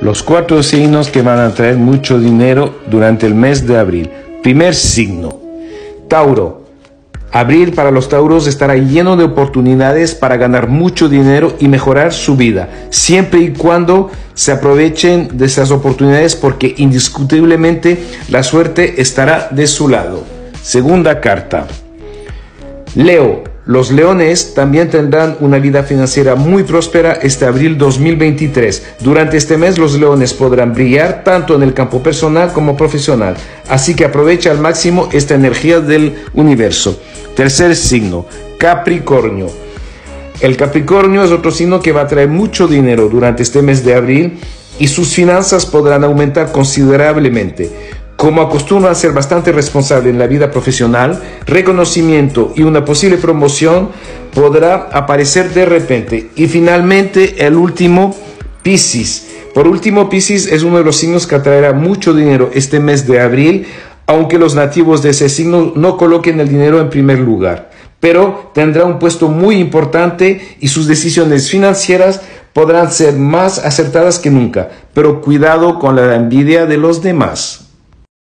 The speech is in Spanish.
Los 4 signos que van a traer mucho dinero durante el mes de abril. Primer signo, Tauro. Abril para los tauros estará lleno de oportunidades para ganar mucho dinero y mejorar su vida, siempre y cuando se aprovechen de esas oportunidades, porque indiscutiblemente la suerte estará de su lado. Segunda carta, Leo. Los leones también tendrán una vida financiera muy próspera este abril 2023. Durante este mes los leones podrán brillar tanto en el campo personal como profesional, así que aprovecha al máximo esta energía del universo. Tercer signo, Capricornio. El Capricornio es otro signo que va a traer mucho dinero durante este mes de abril y sus finanzas podrán aumentar considerablemente. Como acostumbra a ser bastante responsable en la vida profesional, reconocimiento y una posible promoción podrá aparecer de repente. Y finalmente el último, Piscis. Por último, Piscis es uno de los signos que atraerá mucho dinero este mes de abril, aunque los nativos de ese signo no coloquen el dinero en primer lugar. Pero tendrá un puesto muy importante y sus decisiones financieras podrán ser más acertadas que nunca. Pero cuidado con la envidia de los demás.